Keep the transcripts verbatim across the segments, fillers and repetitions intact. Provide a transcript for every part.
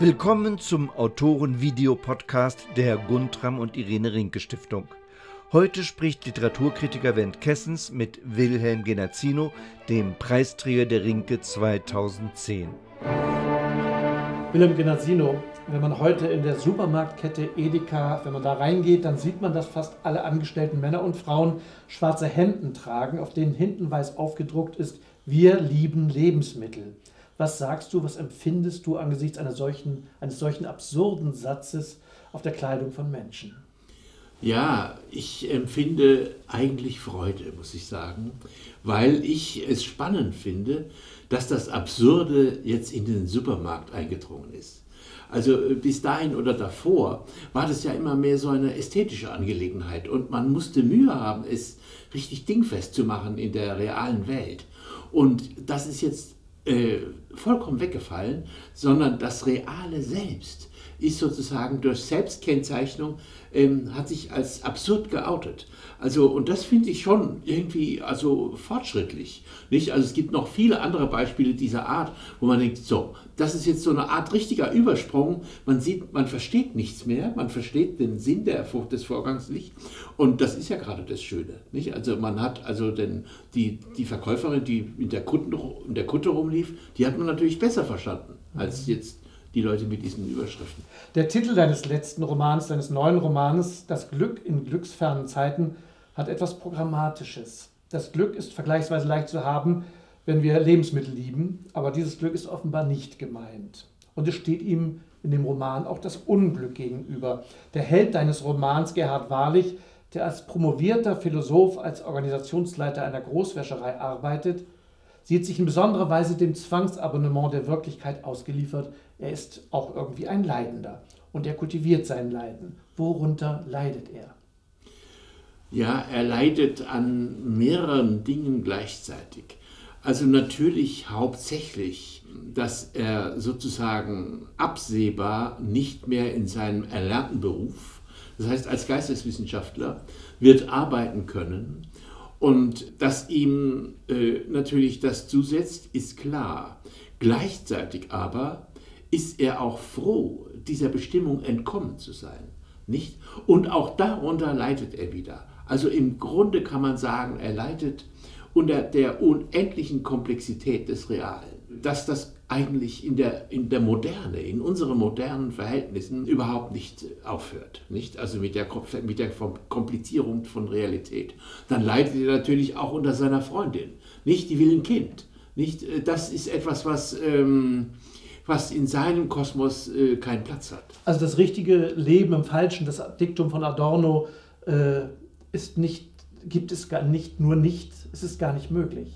Willkommen zum Autoren-Video-Podcast der Guntram und Irene Rinke Stiftung. Heute spricht Literaturkritiker Wendt Kessens mit Wilhelm Genazzino, dem Preisträger der Rinke zweitausendzehn. Wilhelm Genazzino, wenn man heute in der Supermarktkette Edeka, wenn man da reingeht, dann sieht man, dass fast alle angestellten Männer und Frauen schwarze Hemden tragen, auf denen hinten weiß aufgedruckt ist: Wir lieben Lebensmittel. Was sagst du, was empfindest du angesichts einer solchen, eines solchen absurden Satzes auf der Kleidung von Menschen? Ja, ich empfinde eigentlich Freude, muss ich sagen, weil ich es spannend finde, dass das Absurde jetzt in den Supermarkt eingedrungen ist. Also bis dahin oder davor war das ja immer mehr so eine ästhetische Angelegenheit und man musste Mühe haben, es richtig dingfest zu machen in der realen Welt. Und das ist jetzt äh, vollkommen weggefallen, sondern das Reale selbst ist sozusagen durch Selbstkennzeichnung, ähm, hat sich als absurd geoutet. Also, und das finde ich schon irgendwie also fortschrittlich. Nicht? Also es gibt noch viele andere Beispiele dieser Art, wo man denkt, so, das ist jetzt so eine Art richtiger Übersprung. Man sieht, man versteht nichts mehr, man versteht den Sinn der, des Vorgangs nicht. Und das ist ja gerade das Schöne. Nicht? Also man hat also den, die, die Verkäuferin, die in der, Kutten, in der Kutte rumlief, die hat man natürlich besser verstanden als jetzt die Leute mit diesen Überschriften. Der Titel deines letzten Romans, deines neuen Romans, Das Glück in glücksfernen Zeiten, hat etwas Programmatisches. Das Glück ist vergleichsweise leicht zu haben, wenn wir Lebensmittel lieben, aber dieses Glück ist offenbar nicht gemeint. Und es steht ihm in dem Roman auch das Unglück gegenüber. Der Held deines Romans, Gerhard Wahrlich, der als promovierter Philosoph, als Organisationsleiter einer Großwäscherei arbeitet, sieht sich in besonderer Weise dem Zwangsabonnement der Wirklichkeit ausgeliefert. Er ist auch irgendwie ein Leidender und er kultiviert sein Leiden. Worunter leidet er? Ja, er leidet an mehreren Dingen gleichzeitig. Also natürlich hauptsächlich, dass er sozusagen absehbar nicht mehr in seinem erlernten Beruf, das heißt als Geisteswissenschaftler, wird arbeiten können. Und dass ihm äh, natürlich das zusetzt, ist klar. Gleichzeitig aber ist er auch froh, dieser Bestimmung entkommen zu sein. Nicht? Und auch darunter leidet er wieder. Also im Grunde kann man sagen, er leidet unter der unendlichen Komplexität des Realen. Dass das eigentlich in der, in der Moderne, in unseren modernen Verhältnissen überhaupt nicht aufhört. Nicht? Also mit der, mit der Komplizierung von Realität. Dann leidet er natürlich auch unter seiner Freundin. Nicht? Die will ein Kind. Nicht? Das ist etwas, was, ähm, was in seinem Kosmos äh, keinen Platz hat. Also das richtige Leben im Falschen, das Diktum von Adorno, äh, ist nicht, gibt es gar nicht, nur nicht, es ist gar nicht möglich.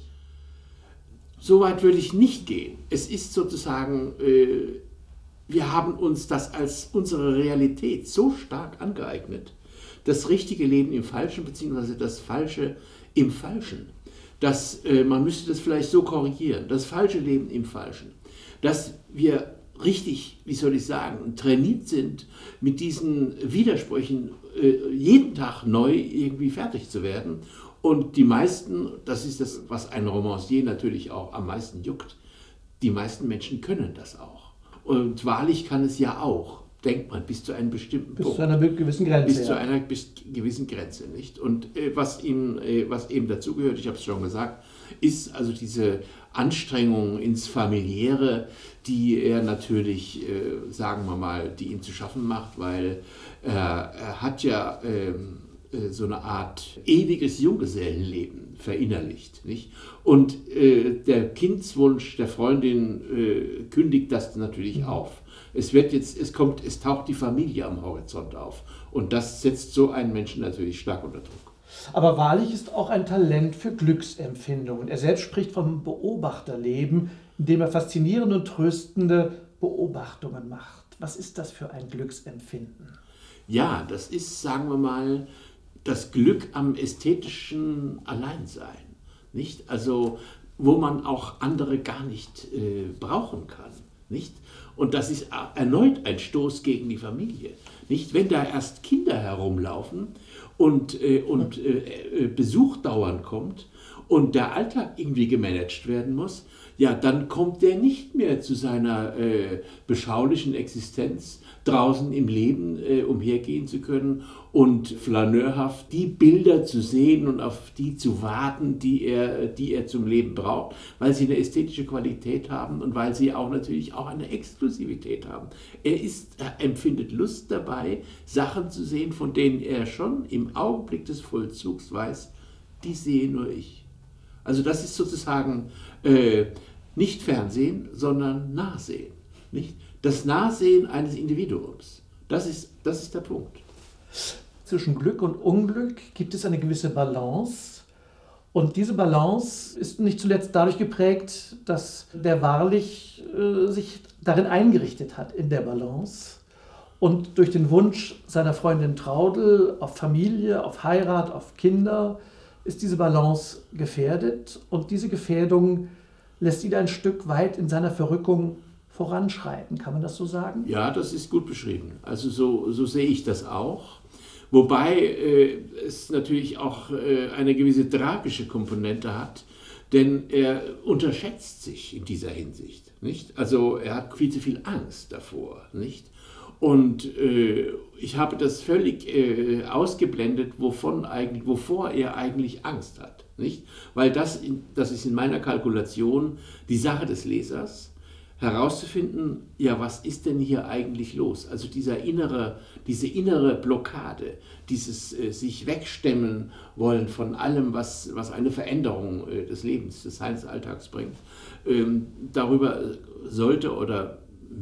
So weit würde ich nicht gehen. Es ist sozusagen, äh, wir haben uns das als unsere Realität so stark angeeignet, das richtige Leben im Falschen, beziehungsweise das Falsche im Falschen, dass äh, man müsste das vielleicht so korrigieren, das falsche Leben im Falschen, dass wir richtig, wie soll ich sagen, trainiert sind, mit diesen Widersprüchen äh, jeden Tag neu irgendwie fertig zu werden. Und die meisten, das ist das, was ein Romancier natürlich auch am meisten juckt, die meisten Menschen können das auch. Und wahrlich kann es ja auch, denkt man, bis zu einem bestimmten bis Punkt. Bis zu einer gewissen Grenze. Bis ja. zu einer bis gewissen Grenze, nicht? Und äh, was, ihm, äh, was eben dazugehört, ich habe es schon gesagt, ist also diese Anstrengung ins Familiäre, die er natürlich, äh, sagen wir mal, die ihm zu schaffen macht, weil äh, er hat ja äh, so eine Art ewiges Junggesellenleben verinnerlicht. Nicht? Und äh, der Kindswunsch der Freundin äh, kündigt das natürlich mhm. auf. Es wird jetzt, es kommt, es taucht die Familie am Horizont auf. Und das setzt so einen Menschen natürlich stark unter Druck. Aber Wahrlich ist auch ein Talent für Glücksempfindungen. Er selbst spricht vom Beobachterleben, in dem er faszinierende und tröstende Beobachtungen macht. Was ist das für ein Glücksempfinden? Ja, das ist, sagen wir mal, das Glück am ästhetischen Alleinsein, nicht? Also wo man auch andere gar nicht äh, brauchen kann, nicht? Und das ist erneut ein Stoß gegen die Familie, nicht? Wenn da erst Kinder herumlaufen und, äh, und äh, Besuch dauernd kommt und der Alltag irgendwie gemanagt werden muss, ja, dann kommt der nicht mehr zu seiner äh, beschaulichen Existenz, draußen im Leben äh, umhergehen zu können und flaneurhaft die Bilder zu sehen und auf die zu warten, die er, die er zum Leben braucht, weil sie eine ästhetische Qualität haben und weil sie auch natürlich auch eine Exklusivität haben. Er, ist, er empfindet Lust dabei, Sachen zu sehen, von denen er schon im Augenblick des Vollzugs weiß, die sehe nur ich. Also das ist sozusagen äh, nicht Fernsehen, sondern Nahsehen. Nicht? Das Nahsehen eines Individuums. Das ist, das ist der Punkt. Zwischen Glück und Unglück gibt es eine gewisse Balance. Und diese Balance ist nicht zuletzt dadurch geprägt, dass der Wahrlich äh, sich darin eingerichtet hat, in der Balance. Und durch den Wunsch seiner Freundin Traudl auf Familie, auf Heirat, auf Kinder, ist diese Balance gefährdet. Und diese Gefährdung lässt ihn ein Stück weit in seiner Verrückung voranschreiten. Kann man das so sagen? Ja, das ist gut beschrieben. Also so, so sehe ich das auch. Wobei äh, es natürlich auch äh, eine gewisse tragische Komponente hat, denn er unterschätzt sich in dieser Hinsicht. Nicht? Also er hat viel zu viel Angst davor. Nicht? Und äh, ich habe das völlig äh, ausgeblendet, wovon eigentlich, wovor er eigentlich Angst hat. Nicht? Weil das, in, das ist in meiner Kalkulation die Sache des Lesers, herauszufinden, ja, was ist denn hier eigentlich los? Also dieser innere, diese innere Blockade, dieses äh, sich wegstemmen wollen von allem, was, was eine Veränderung äh, des Lebens, des Alltags bringt. Ähm, darüber sollte oder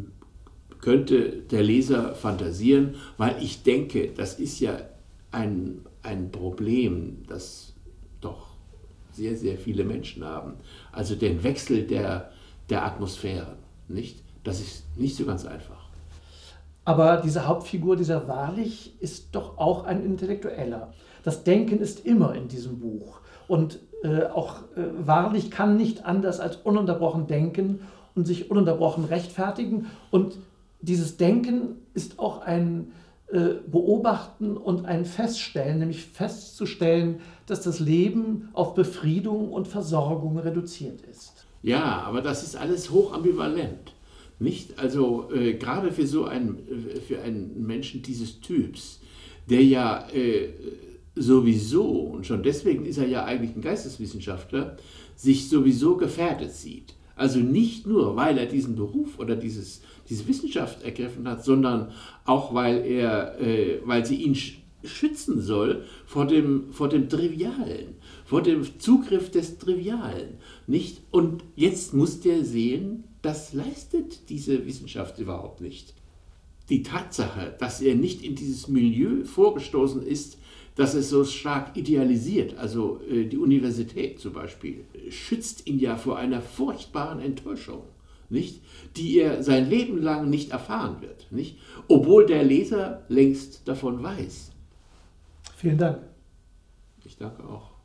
könnte der Leser fantasieren, weil ich denke, das ist ja ein, ein Problem, das doch sehr, sehr viele Menschen haben. Also den Wechsel der, der Atmosphäre. Nicht? Das ist nicht so ganz einfach. Aber diese Hauptfigur, dieser Wahrlich, ist doch auch ein Intellektueller. Das Denken ist immer in diesem Buch. Und äh, auch äh, Wahrlich kann nicht anders als ununterbrochen denken und sich ununterbrochen rechtfertigen. Und dieses Denken ist auch ein äh, Beobachten und ein Feststellen, nämlich festzustellen, dass das Leben auf Befriedung und Versorgung reduziert ist. Ja, aber das ist alles hoch ambivalent. Nicht? Also äh, gerade für so einen, für einen Menschen dieses Typs, der ja äh, sowieso, und schon deswegen ist er ja eigentlich ein Geisteswissenschaftler, sich sowieso gefährdet sieht. Also nicht nur, weil er diesen Beruf oder dieses, diese Wissenschaft ergriffen hat, sondern auch, weil, er, äh, weil sie ihn sch- schützen soll vor dem, vor dem Trivialen, vor dem Zugriff des Trivialen. Nicht? Und jetzt muss der sehen, das leistet diese Wissenschaft überhaupt nicht. Die Tatsache, dass er nicht in dieses Milieu vorgestoßen ist, dass es so stark idealisiert, also äh, die Universität zum Beispiel, schützt ihn ja vor einer furchtbaren Enttäuschung, nicht? Die er sein Leben lang nicht erfahren wird, nicht? Obwohl der Leser längst davon weiß. Vielen Dank. Ich danke auch.